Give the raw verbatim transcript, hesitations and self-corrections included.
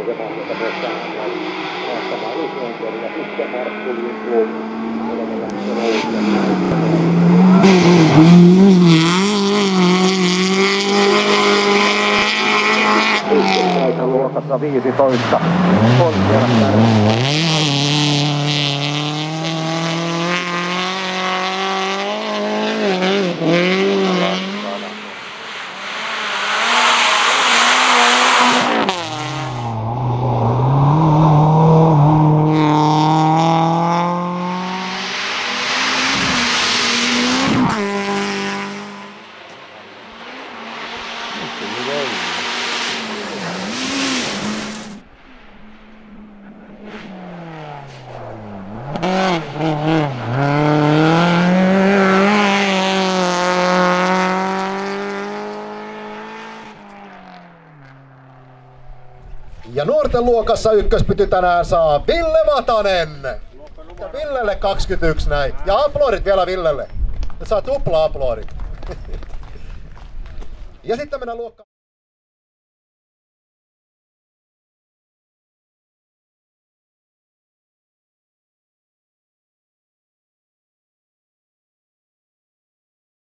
pääsemään sieltä myös tänään haastamaan Islantia ja sitten Markku Lindblom olevalla nousia. Luokassa viisitoista on siellä kärjessä. Ja nuorten luokassa ykköspyty tänään saa Ville Vatanen. Ja Villelle kaksikymmentäyksi näin. Ja aplodit vielä Villelle. Ja saa tupla aplodit. Ja sitten mennään luokkaan.